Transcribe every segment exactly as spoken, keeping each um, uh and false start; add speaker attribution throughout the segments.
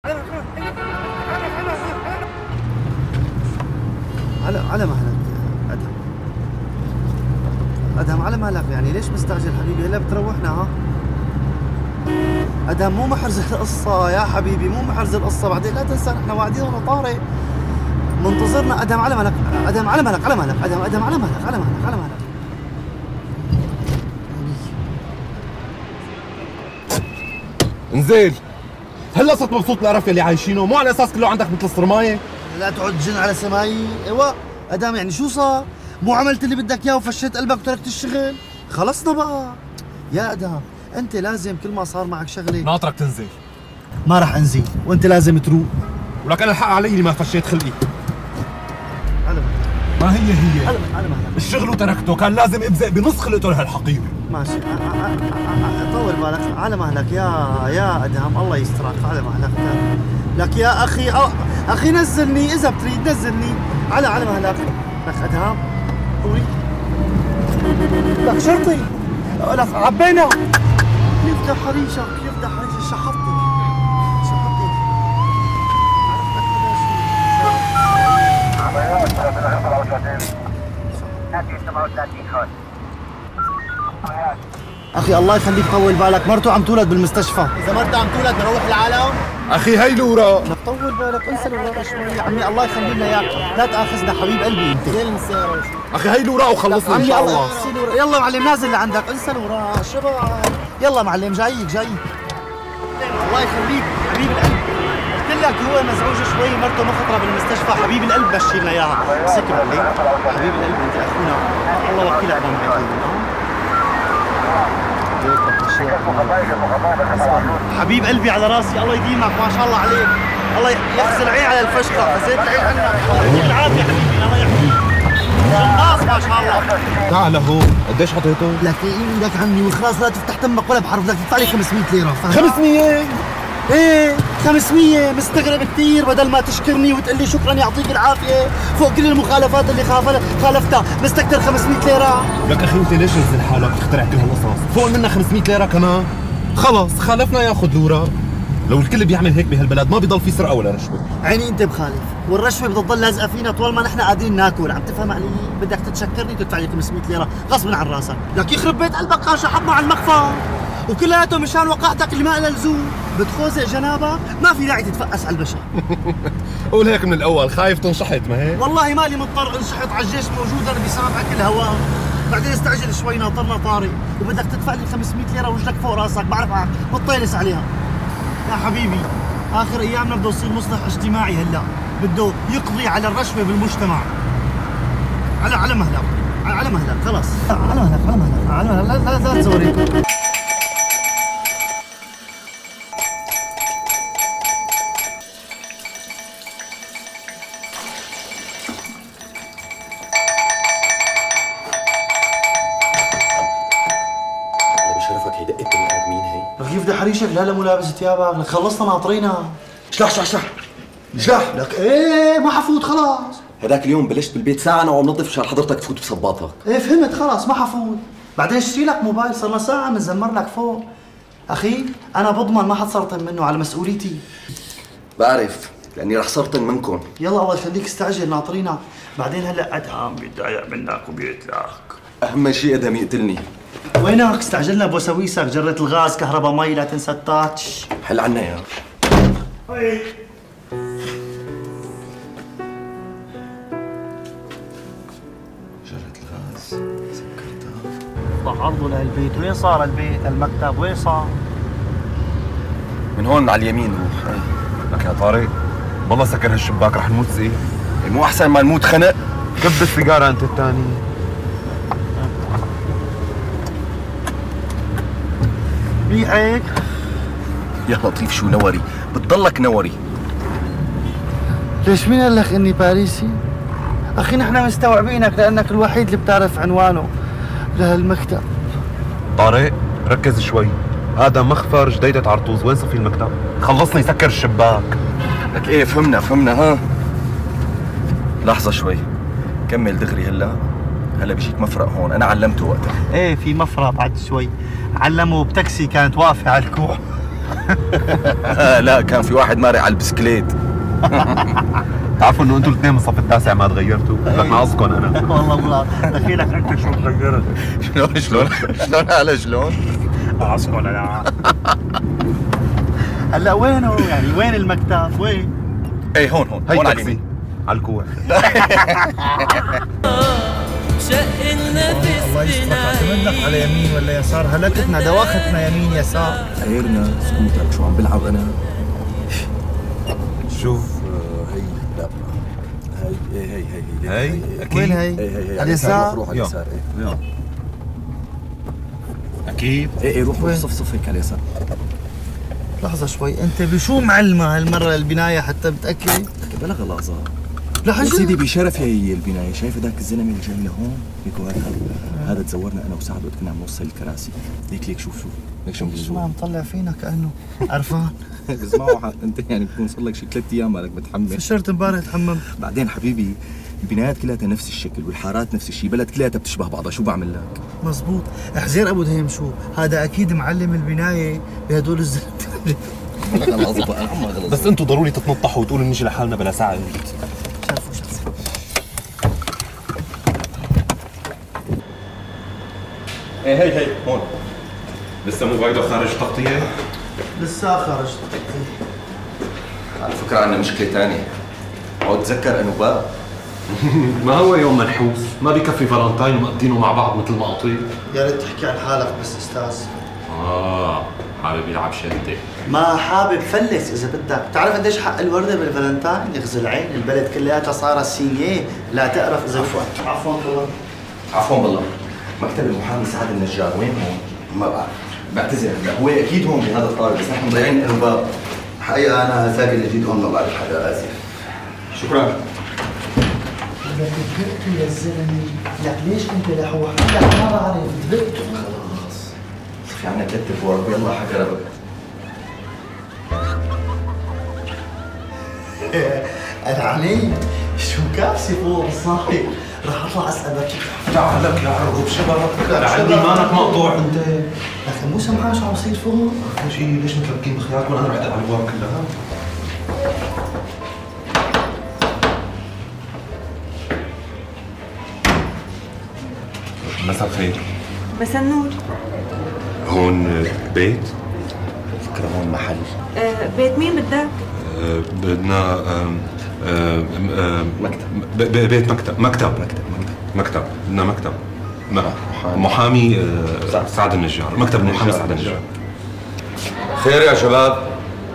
Speaker 1: على على مهلك ادهم ادهم على مهلك، يعني ليش مستعجل حبيبي؟ هلا بتروحنا. ها ادهم مو محرز القصه يا حبيبي، مو محرز القصه. بعدين لا تنسى نحن واعدين انا طارق منتظرنا. ادهم على مهلك، ادهم على مهلك، على مهلك ادهم، ادهم على مهلك، على مهلك، على مهلك.
Speaker 2: انزل. هلا صرت مبسوط بالقرف اللي عايشينه، مو على اساس كله عندك مثل الصرمايه.
Speaker 1: لا تقعد تجن على سماي. ايوه ادهم، يعني شو صار؟ مو عملت اللي بدك اياه وفشيت قلبك وتركت الشغل؟ خلصنا بقى يا ادهم. انت لازم كل ما صار معك شغله
Speaker 2: ناطرك تنزل.
Speaker 1: ما راح انزل، وانت لازم تروق.
Speaker 2: ولك انا الحق علي اللي ما فشيت خلقي.
Speaker 1: على
Speaker 2: ما هي هي
Speaker 1: على على مهلك.
Speaker 2: الشغل وتركته، كان لازم ابزق بنص خلقته لهالحقير.
Speaker 1: ماشي، طول بالك. على مهلك يا يا ادهم، الله يسترك. على مهلك لك يا اخي. اخي نزلني اذا بتريد، نزلني. على على مهلك لك ادهم. طوي لك شرطي لك عبينا. كيف دحريشك، كيف دحريشك. شحطتك شحطتك. اخي الله يخليك طول بالك، مرته عم تولد بالمستشفى. اذا مرته عم تولد بروح العالم.
Speaker 2: اخي هي لورا.
Speaker 1: لك طول بالك، انسى الورا شوي يا عمي. الله يخلي لنا اياك، لا تاخذنا حبيب قلبي انت. زين السيارة.
Speaker 2: اخي هي لورا وخلصنا ان شاء الله.
Speaker 1: يلا معلم نازل لعندك، انسى الورا شباب. يلا معلم جايك جايك. الله يخليك حبيب القلب. قلت لك هو مزعوج شوي، مرته مخطره بالمستشفى. حبيب القلب بشر لنا اياها. سكر عليك حبيب القلب، انت اخونا الله وكيلك ما معك. حبيب قلبي على راسي، الله يديمك ما شاء الله عليك. الله يخزي العين على الفشخه، خزيت العين عنك. الله يديك العافيه حبيبي، الله يحميك. شقاص ما شاء الله.
Speaker 2: تعال لهون. قديش حطيته؟
Speaker 1: لك لك عمي وخلاص، لا تفتح تمك ولا بحرف. بدك تدفع لي خمسمية ليره.
Speaker 2: خمسمية؟
Speaker 1: ايه خمسمية. مستغرب كثير، بدل ما تشكرني وتقول لي شكرا يعطيك العافيه فوق كل المخالفات اللي خالفتها، مستكتر خمسمية ليره.
Speaker 2: لك اخي انت ليش نزل حالك تخترع كل هالقصص؟ فوق منها خمسمية ليره كمان؟ خلص خالفنا ياخذ لورا. لو الكل بيعمل هيك بهالبلد ما بيضل في سرقه ولا رشوه.
Speaker 1: عيني انت مخالف، والرشوه بتضل لازقه فينا طول ما نحن قاعدين ناكل. عم تفهم علي؟ بدك تتشكرني وتدفع لي خمسمية ليره غصبا عن راسك. لك يخرب بيت قلبك، قاشا حطنا على المقفى وكلياته مشان وقعتك اللي ما لها لزوم. بتخوزق جنابك، ما في داعي تتفقس على البشر.
Speaker 2: قول هيك من الاول، خايف تنشحط ما هيك؟
Speaker 1: والله مالي مضطر انشحط، على الجيش موجود انا بسبب اكل هواء. بعدين استعجل شوي، ناطرنا طارق وبدك تدفع لي خمسمية ليره وجهك فوق راسك. بعرف بتطيلس عليها يا حبيبي. اخر ايامنا بده يصير مصلح اجتماعي، هلا بده يقضي على الرشوه بالمجتمع. على على مهلك، على مهلك خلاص. على مهلك على مهلك على مهلك. لا لا لا تصوري.
Speaker 3: بشرفك هي دقة بني ادمين هي.
Speaker 1: لك كيف دحريشك؟ لا لا مو لابس ثيابك. لك خلصنا ناطرينا.
Speaker 3: اشلح اشلح اشلح اشلح.
Speaker 1: لك ايه ما حفوت خلاص.
Speaker 3: هداك اليوم بلشت بالبيت ساعة انا وعم نظف مشان حضرتك تفوت بصباطك.
Speaker 1: ايه فهمت خلاص ما حفوت. بعدين اشتري لك موبايل، صار لنا ساعة بنزمر لك فوق. اخي انا بضمن ما حد سرطن منه، على مسؤوليتي.
Speaker 3: بعرف لاني رح سرطن منكم.
Speaker 1: يلا الله يخليك استعجل ناطرينك. بعدين هلا ادهم بيتضايق منك وبيقتلك.
Speaker 3: اهم شيء ادهم يقتلني.
Speaker 1: وينك؟ استعجلنا بوساويسك، جرة الغاز، كهرباء، مي، لا تنسى التاتش.
Speaker 3: حل عنا يا جرة الغاز سكرتها.
Speaker 1: طلع عرضه لهالبيت. وين صار البيت؟ المكتب وين صار؟
Speaker 3: من هون على اليمين روح.
Speaker 2: لك يا طارق والله سكر هالشباك رح نموت زي.
Speaker 3: مو احسن ما نموت خنق؟
Speaker 2: كب السيجاره انت الثاني.
Speaker 1: ريحك
Speaker 3: يا لطيف شو نوري، بتضلك نوري.
Speaker 1: ليش مين قال لك اني باريسي؟ اخي نحن مستوعبينك لانك الوحيد اللي بتعرف عنوانه لهالمكتب.
Speaker 2: طارق ركز شوي، هذا مخفر جديدة عرطوز. وين صفي المكتب؟ خلصني سكر الشباك.
Speaker 3: لك ايه فهمنا فهمنا. ها لحظة شوي، كمل دغري. هلا هلا بيجيك مفرق هون، انا علمته وقتها.
Speaker 1: ايه في مفرق بعد شوي، علمه بتاكسي كانت واقفة على الكوع.
Speaker 3: آه لا، كان في واحد مارق على البسكليت.
Speaker 2: تعرفوا انه انتوا الاثنين من الصف التاسع ما تغيرتوا؟ لك ناقصكم انا.
Speaker 1: والله والله دخيلك انت شو تغيرت؟
Speaker 3: شلون شلون شلون على شلون؟
Speaker 1: ناقصكم انا. هلا وينه يعني وين المكتب؟ وين؟
Speaker 3: ايه هون هون
Speaker 2: هي
Speaker 3: هون على
Speaker 2: تاكسي
Speaker 3: اليمين.
Speaker 2: على الكوع.
Speaker 1: الله يسترك، اعتمدنا على يمين ولا يسار؟ هلكتنا دواختنا يمين يسار.
Speaker 3: عيرنا سكوتك شو عم بلعب انا؟
Speaker 2: شوف
Speaker 3: هي لا هي هي هي هي
Speaker 2: هي اكيد.
Speaker 1: وين هي؟
Speaker 3: هي هي
Speaker 1: على اليسار؟
Speaker 3: روح على اليسار. ايه
Speaker 2: اكيد.
Speaker 3: ايه ايه روح روح
Speaker 1: وين؟
Speaker 3: صف صف هيك على اليسار.
Speaker 1: لحظة شوي، أنت بشو معلمة هالمرة البناية حتى بتأكد؟
Speaker 3: بلا غلاظة
Speaker 1: لا
Speaker 3: يا
Speaker 1: حاجة
Speaker 3: سيدي بشرف هي البناية. شايف هذاك الزلمة اللي جاي لهون؟ ليك هذا هذا تزورنا أنا وسعد وقت كنا عم نوصل الكراسي. ليك ليك شوف شوف ليك شو
Speaker 1: شو ما
Speaker 3: بيجوا.
Speaker 1: مطلع فينا كأنه عرفان.
Speaker 3: اسمعوا أنت يعني بكون صار لك شي ثلاث أيام مالك متحمل.
Speaker 1: فشرت امبارح تحمم.
Speaker 3: بعدين حبيبي البنايات كلها نفس الشكل والحارات نفس الشيء، بلد كلها بتشبه بعضها، شو بعمل لك؟
Speaker 1: مزبوط. حزير أبو دهيم شو؟ هذا أكيد معلم البناية بهدول الزلمة.
Speaker 2: بس انتوا ضروري تتنطحوا وتقولوا نجي لحالنا بلا ساعة.
Speaker 1: شافوا شافوا.
Speaker 3: ايه هي هي هون.
Speaker 2: لسه موبايله خارج تغطية؟
Speaker 1: لسه خرجت.
Speaker 3: على فكرة عندنا مشكلة ثانية. عود تذكر أنوباء؟
Speaker 2: ما هو يوم منحوس، ما بكفي فالنتاين ومقضينه مع بعض مثل ما قطير.
Speaker 1: يا ريت تحكي عن حالك بس أستاذ.
Speaker 2: اه حابب يلعب شدة.
Speaker 1: ما حابب فلس إذا بدك. بتعرف قديش حق الوردة بالفالنتاين؟ يغزي العين، البلد كلياتها صارت سينيه، لا تقرف إذا
Speaker 3: عفواً.
Speaker 1: عفواً والله.
Speaker 3: عفوا بالله. مكتب المحامي سعد النجار وين هون؟ ما بعرف. بعتذر هلا هو اكيد هون بهذا الطابق بس نحن مضيعين انوباء.
Speaker 4: حقيقة أنا ساكن جديد هون ما بعرف حدا، آسف.
Speaker 3: شكرا.
Speaker 1: لك دبقته يا زلمه، لك ليش انت لحوح؟ لك ما بعرف دبقته.
Speaker 3: خلاص في عنا ثلاث فوق ويلا حكى ربك.
Speaker 1: انا علي شو كابسي فوق صاحي. رح اطلع اسالك.
Speaker 2: تعالك يا عرب شبابك، لعلي مانك مقطوع انت.
Speaker 1: لكن مو سمعان شو عم يصير فوق؟
Speaker 2: اخر شيء ليش متلبكين بخياركم؟ انا رحت على الابواب كلها. مساء الخير.
Speaker 5: مساء النور.
Speaker 2: هون بيت؟
Speaker 3: فكرة هون محل.
Speaker 5: آه بيت مين بدك؟
Speaker 2: أه بدنا أه أه أه
Speaker 3: مكتب.
Speaker 2: ب- ب- بيت مكتب مكتب
Speaker 3: مكتب مكتب.
Speaker 2: مكتب بدنا مكتب م-
Speaker 3: محامي.
Speaker 2: محامي أه سعد النجار. مكتب المحامي سعد النجار.
Speaker 4: خير يا شباب.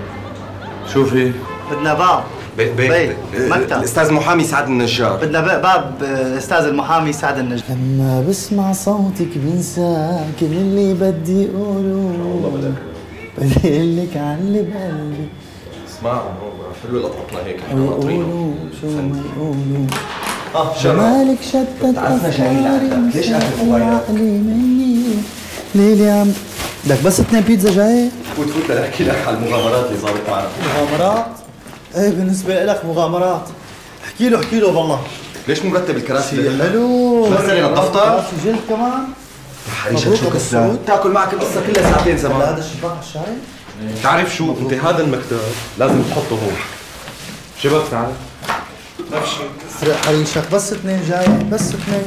Speaker 4: شو في؟
Speaker 1: بدنا باب.
Speaker 2: بيت
Speaker 1: بيت.
Speaker 2: بيت
Speaker 1: مكتب.
Speaker 3: الأستاذ محامي سعد النجار.
Speaker 1: بدنا ب- باب آه، استاذ المحامي سعد النجار. لما بسمع صوتك بنسى كل اللي بدي اقوله. بدي لك عن اللي بقلبي.
Speaker 3: اسمع حلوة لطعتنا هيك احنا ناطرينه.
Speaker 1: ويقولوا شو ما يقولوا.
Speaker 3: اه شرف.
Speaker 1: جمالك شتت
Speaker 3: عرفنا شايلين
Speaker 1: افكاري
Speaker 3: عندك. ليش
Speaker 1: مسافر
Speaker 3: قافل موبايلك؟
Speaker 1: عقلي مني. ليلي عم بدك بس اثنين بيتزا جاي؟
Speaker 3: فوت فوت لنحكي لك على المغامرات اللي صارت معنا.
Speaker 1: مغامرات؟ ايه بالنسبة لك مغامرات. احكي له احكي له والله.
Speaker 3: ليش مو مرتب الكراسي؟
Speaker 1: حلو.
Speaker 3: شو بدنا الدفتر؟
Speaker 1: كراسي جلد كمان؟
Speaker 3: حريشك
Speaker 1: مبروك
Speaker 3: شو
Speaker 1: أبو
Speaker 3: كسر؟
Speaker 1: السعود.
Speaker 3: تاكل معك القصة كلها ساعتين
Speaker 1: هذا
Speaker 3: زمان.
Speaker 1: الشباك على الشاي؟
Speaker 2: تعرف شو انت هذا المكتب لازم تحطه هون. شباب تعال. ما في شيء.
Speaker 1: حرق حريشك بس اثنين جاي بس اثنين.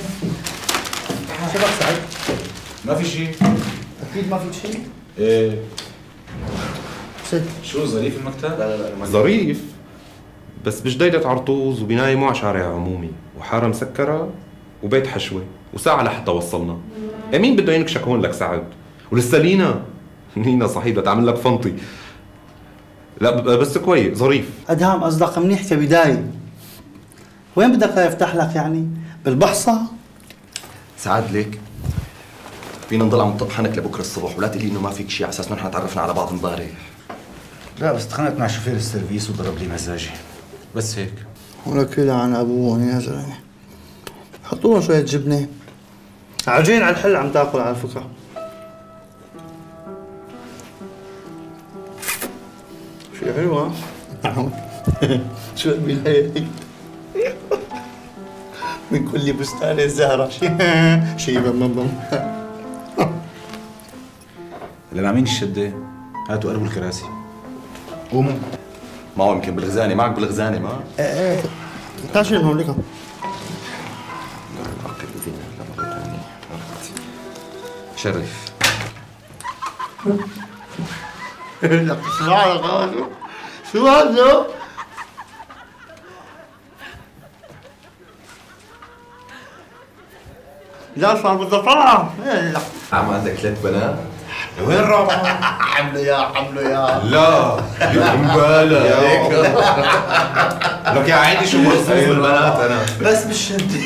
Speaker 1: شبك سعيد؟
Speaker 2: ما في شيء.
Speaker 1: اكيد ما في شيء؟
Speaker 2: ايه
Speaker 1: ست.
Speaker 2: شو ظريف المكتب؟ لا لا لا ظريف بس بجديدة عرطوز وبناية مو على شارع عمومي وحارة مسكرة وبيت حشوة وساعة لحتى وصلنا. إيه مين بده ينكشك هون لك سعد؟ ولسه لينا لينا صحيح بدها تعمل لك فنطي. لا ب- بس كويس ظريف.
Speaker 1: ادهم قصدك منيح كبداية. وين بدك يفتح لك يعني؟ بالبحصة؟
Speaker 3: سعد ليك فينا نضل عم نطحنك لبكره الصبح ولا تقلي انه ما فيك شيء على اساس نحن تعرفنا على بعض امبارح.
Speaker 4: لا بس اتخانقت مع شوفير السيرفيس وضرب لي مزاجي. بس هيك.
Speaker 1: ولك كده عن ابوهم يا زلمة. حطوا له شوية جبنة. عجين على الحل عم تاكل على فكرة. شو حلوة. شو البلاية من كل بستان الزهرة شي بم بم.
Speaker 4: اللي مع مين الشدة؟ هاتوا قلبوا الكراسي.
Speaker 3: قوموا. ما هو يمكن بالغزانه، معك بالغزانه ما؟
Speaker 1: ايه ايه تعال شيل هون لك.
Speaker 3: شرف.
Speaker 1: لك شو هذا؟ شو هذا؟ لا صار بدها طلعة.
Speaker 3: عم عندك ثلاث بنات؟
Speaker 4: وين الرابعة؟
Speaker 1: حمله يا حمله يا
Speaker 3: لا يا مبالغ هيك.
Speaker 2: لك يا عيني شو مقصوص بالبنات انا.
Speaker 1: بس بالشدة.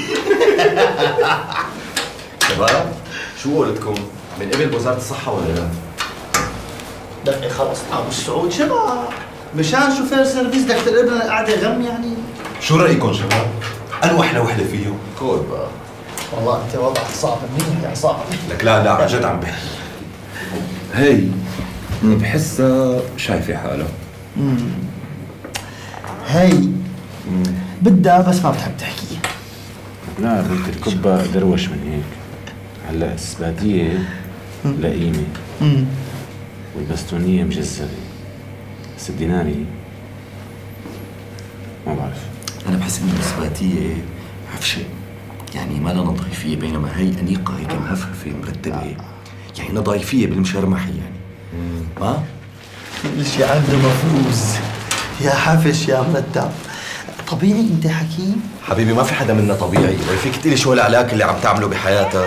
Speaker 3: شباب شو قولتكم؟ من قبل وزارة الصحة ولا لا؟
Speaker 1: دقي خلص ابو السعود شباب مشان شوفير سيرفيس بدك تقلب لنا قاعدة غم يعني.
Speaker 2: شو رايكم شباب؟ انو احلى وحده فيهم؟
Speaker 3: كول بقى.
Speaker 1: والله انت وضعك صعب منيح يا صعب.
Speaker 2: لك لا لا عن جد عم بحكي. هي بحسها شايفه حالها.
Speaker 1: هي بدها بس ما بتحب تحكي.
Speaker 4: لا بنت الكبة دروش من هيك. هلا السباتية لئيمة والبستونية مجزرة، بس الديناري ما بعرف.
Speaker 3: أنا بحس إن الإثباتية عفشة، يعني ما لها نظيفية، بينما هي أنيقة هيك مهفهفة مرتبة، يعني نظيفية بالمشرمحة يعني. ما؟
Speaker 1: كل شيء عنده مفروز يا حفش يا مرتب. طبيعي انت حكيم؟
Speaker 3: حبيبي ما في حدا منا طبيعي، ولا فيك تقلي شو العلاك اللي عم تعمله بحياتك؟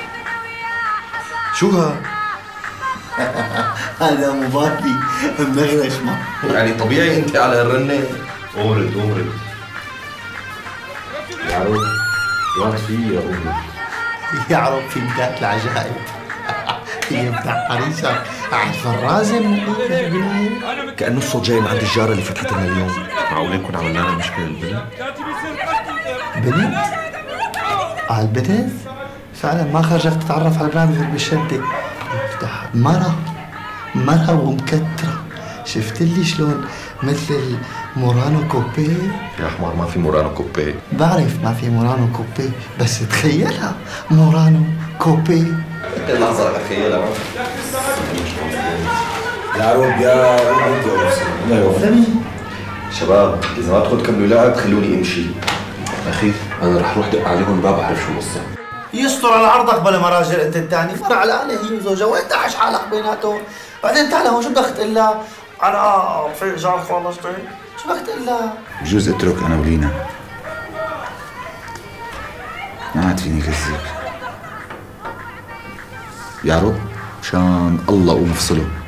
Speaker 3: شو ها؟
Speaker 1: هذا مباكي منغرش ما
Speaker 3: يعني طبيعي انت على هالرنة؟
Speaker 2: امرد امرد
Speaker 4: يا رب وقت فيه يا أمي.
Speaker 1: يا رب في بداية العجائب. هي بتاع حريصة على الفرازة من البناية.
Speaker 3: كأنه الصوت جاي من عند الجارة اللي فتحت لنا اليوم.
Speaker 2: معقول يكون عملنا لنا مشكله البنت؟
Speaker 1: بنت؟ على البنت؟ فعلا ما خرجت تتعرف على البنات غير بالشدة. افتح مرة مرة ومكترة. شفت لي شلون مثل المورانو كوبي؟
Speaker 3: يا حمار ما في مورانو كوبي.
Speaker 1: بعرف ما في مورانو كوبي، بس تخيلها مورانو كوبي.
Speaker 3: لحظة اتخيلها.
Speaker 4: يا رب يا رب لا يوفق.
Speaker 3: شباب إذا ما تدخل تكملوا لعب خلوني امشي.
Speaker 2: اخي انا رح روح دق عليهم ما بعرف شو القصه.
Speaker 1: يستر على عرضك بلا مراجل انت الثاني. فرع الآلة هي وزوجها وين دعش حالك بيناتهم؟ بعدين تعال هون شو بدك تقول لها؟ انا في جار خلصتي؟ شو بدك تقول لها؟
Speaker 4: بجوز اترك انا ولينا، ما عاد فيني كذب. يا رب مشان الله قوم افصله.